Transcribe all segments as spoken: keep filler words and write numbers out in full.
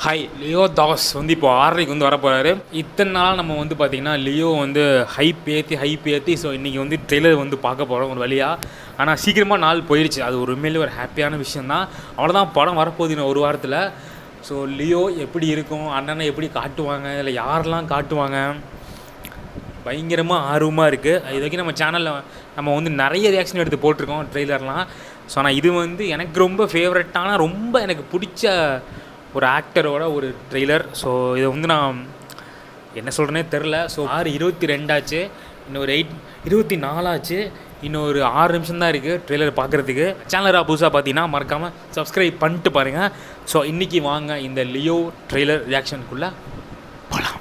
Hi Leo Das வந்து இப்போ ஆறரைக்கு வந்து வரப்போகிறாரு. இத்தனை நாள் நம்ம வந்து பார்த்திங்கன்னா லியோ வந்து ஹைப் ஏற்றி ஹைப் ஏற்றி ஸோ இன்றைக்கி வந்து ட்ரெய்லர் வந்து பார்க்க போகிறோம் ஒரு வழியாக. ஆனால் சீக்கிரமாக நாள் போயிடுச்சு. அது ஒரு உண்மையிலே ஒரு ஹாப்பியான விஷயந்தான். அவ்வளோதான், படம் வரப்போகுது இன்னும் ஒரு வாரத்தில். ஸோ லியோ எப்படி இருக்கும், அண்ணனை எப்படி காட்டுவாங்க, இல்லை யாரெல்லாம் காட்டுவாங்க, பயங்கரமாக ஆர்வமாக இருக்குது. இது வரைக்கும் நம்ம சேனலில் நம்ம வந்து நிறைய ரியாக்ஷன் எடுத்து போட்டிருக்கோம் ட்ரெய்லர்லாம். ஸோ ஆனால் இது வந்து எனக்கு ரொம்ப ஃபேவரட்டான, ரொம்ப எனக்கு பிடிச்ச ஒரு ஆக்டரோட ஒரு ட்ரெய்லர். ஸோ இதை வந்து நான் என்ன சொல்கிறேனே தெரில. ஸோ ஆறு இருபத்தி ரெண்டாச்சு, இன்னொரு எயிட் இருபத்தி நாலாச்சு, இன்னொரு ஆறு நிமிஷம் தான் இருக்குது ட்ரெய்லர் பார்க்குறதுக்கு. சேனலாக புதுசாக பார்த்தீங்கன்னா மறக்காமல் சப்ஸ்கிரைப் பண்ணிட்டு பாருங்கள். ஸோ இன்றைக்கி வாங்க இந்த லியோ ட்ரெய்லர் ரியாக்ஷனுக்குள்ளே போகலாம்.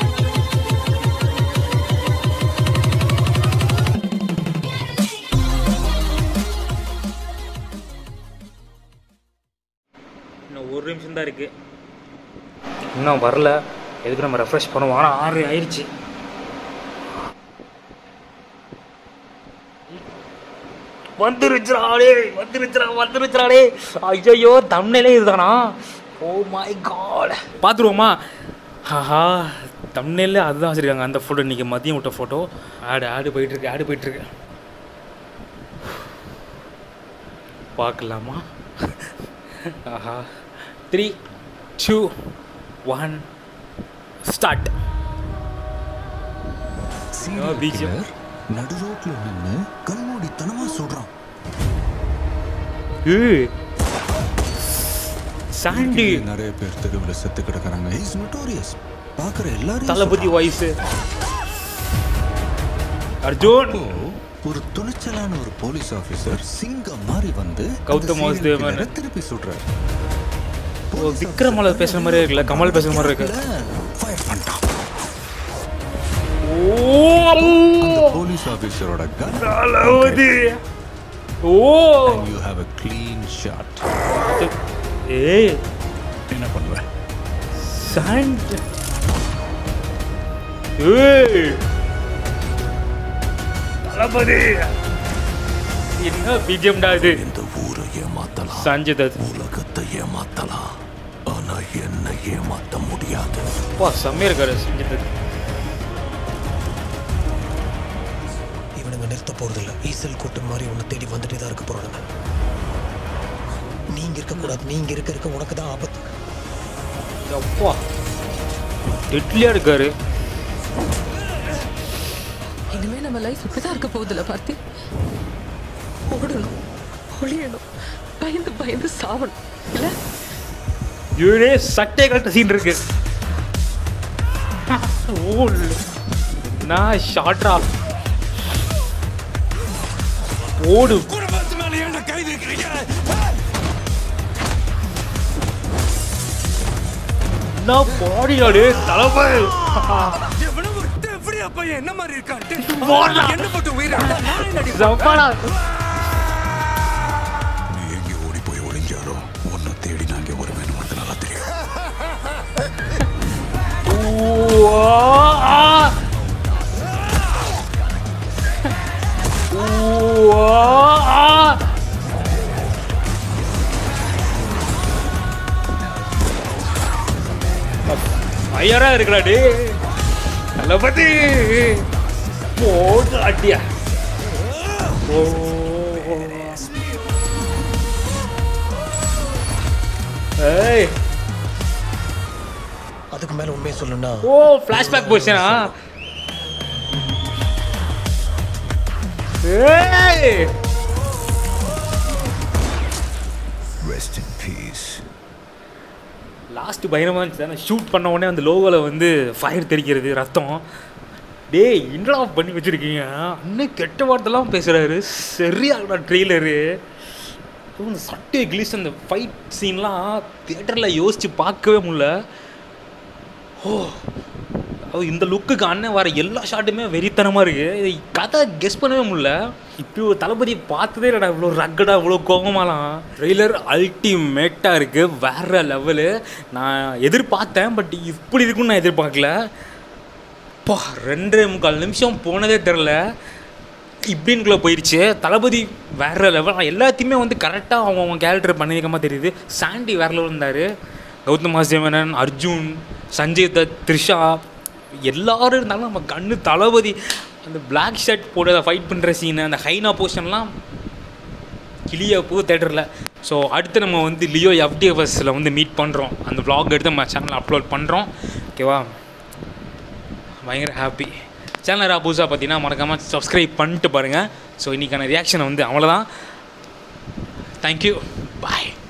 இன்னும் ஒரு நிமிஷம் தான் இருக்குது, இன்னும் வரல. எதுக்கு நம்ம ரெஃப்ரெஷ் பண்ணுவோம். ஆனால் ஆறு ஆயிடுச்சு. வந்துருச்சுடாடே வந்துருச்சுடா வந்துருச்சுடாடே. ஐயோ தம்ப்நெயிலே இதுதானா? Oh my God. பார்த்துருவோமா? ஆஹா, தம்ப்நெயிலே அதுதான் வச்சுருக்காங்க. அந்த ஃபோட்டோ இன்றைக்கி மதியம் விட்ட ஃபோட்டோ. ஆடு ஆடு போயிட்டுருக்கு ஆடு போயிட்டுருக்கு. பார்க்கலாமா? ஆஹா, த்ரீ டூ ஒன் ஸ்டார்ட். நடு ரோட்ல நின்னு கண்மூடித்தனமா சொல்றான். ஏய் சாண்டி, நிறைய பேர் தெருவில் செத்து கிடக்குறாங்க. Is notorious. பாக்குற எல்லாரும் தளபதி வாய்ஸ். அர்ஜுன் ஒரு துணிச்சலான ஒரு போலீஸ் ஆபீசர் சிங்கம் மாதிரி வந்து கௌதம் வாசுதேவன் திருப்பி சொல்றாரு. விக்ரமால பேசுற மாதிரி இருக்குல்ல, கமல் பேசுற மாதிரி இருக்கு. போலீஸ் ஆபீசரோட gun. Oh you have a clean shot. ஏய் என்ன பண்ணுவ? சாண்ட். ஏய் தளபதி என்ன பிஜிஎம் டா இது? இந்த ஊரை ஏமாத்தலாம், சஞ்சய் தத் உலகத்தை ஏமாத்தலாம், ஆனா என்ன ஏமாத்த முடியாது. வா செம்மையா இருக்காரு சஞ்சய் தத். இவனுங்க நிறுத்த போறதில்ல. ஈசல் கூட்டம் மாதிரி உன்னை தேடி வந்துட்டே தான் இருக்க போறானுங்க. நீங்க இருக்க கூடாது. நீங்க இருக்க இருக்க உனக்கு தான் ஆபத்து. அப்பா டெட்லியா இருக்காரு. இனிமே நம்ம லைஃப் இப்படிதான் இருக்க போகுதுல பார்த்தி. ஓடணும், ஒளியணும், பயந்து பயந்து சாவணும் இல்ல? இவரே சட்டை கழட்ட சீன் இருக்கு. ஓ நான் ஷார்ட்ரா ஓடு. நான் பாடியாடு தளபதி. என்ன மாதிரி இருக்காரு? என்ன போட்டு உயிரை நீ எங்கே ஓடி போய் ஒளிஞ்சாரோ உன்னை தேடி நாங்க வருவேன். உனக்கு நல்லா தெரியும். ஐயரா இருக்கிறாடி தளபதி. போடு அடியா. ஓ ஏய் அதுக்கு மேல உண்மையை சொல்லணும்னா ஓ ஃபிளாஷ்பேக் போச்சனா? ஏய் Rest in peace. லாஸ்ட் பயங்கரமாக இருந்துச்சு தானே. ஷூட் பண்ண உடனே அந்த லோகோவில் வந்து ஃபயர் தெரிக்கிறது, ரத்தம். டேய் இன்ட்ரா பண்ணி வச்சுருக்கீங்க. இன்னும் கெட்ட வார்த்தைலாம் பேசுகிறாரு. சரியாக ட்ரெய்லரு. இந்த சட்டை கிளீஸ் அந்த ஃபைட் சீன்லாம் தியேட்டரில் யோசித்து பார்க்கவே முடியல. ஓ அது இந்த லுக்குக்கு அண்ணன் வர எல்லா ஷாட்டுமே வெறித்தனமாக இருக்குது. இதை கதை கெஸ் பண்ணவே முடியல. இப்படி ஒரு தளபதியை பார்த்ததே இல்லைடா, இவ்வளோ ரக்கடா இவ்வளோ கோபமாலாம். ட்ரெய்லர் அல்டிமேட்டாக இருக்குது, வேறு லெவலு. நான் எதிர்பார்த்தேன், பட் இப்படி இருக்குன்னு நான் எதிர்பார்க்கல. பா ரெண்டரை முக்கால் நிமிஷம் போனதே தெரில. இப்படின்குள்ளே போயிடுச்சு. தளபதி வேறு லெவல். எல்லாத்தையுமே வந்து கரெக்டாக அவங்க அவங்க கேரக்டர் பண்ணியிருக்கமா தெரியுது. சாண்டி வேறு லெவல் இருந்தார். கௌதம் வாசுதேவன், அர்ஜுன், சஞ்சய் தத், த்ரிஷா எல்லோரும் இருந்தாலும் நம்ம கண்ணு தளபதி அந்த பிளாக் ஷர்ட் போட்டு அதை ஃபைட் பண்ணுற சீனு, அந்த ஹைனா போர்ஷன்லாம் கிளியா போ தேட்டரில். ஸோ அடுத்து நம்ம வந்து லியோ எஃப்டிஎஃப்எஸில் வந்து மீட் பண்ணுறோம். அந்த vlog எடுத்து நம்ம சேனலில் அப்லோட் பண்ணுறோம். ஓகேவா, பயங்கர ஹாப்பி. சேனல் புதுசாக பார்த்தீங்கன்னா மறக்காமல் சப்ஸ்கிரைப் பண்ணிட்டு பாருங்கள். ஸோ இன்றைக்கான ரியாக்ஷனை வந்து அவ்வளோதான். தேங்க்யூ, பாய்.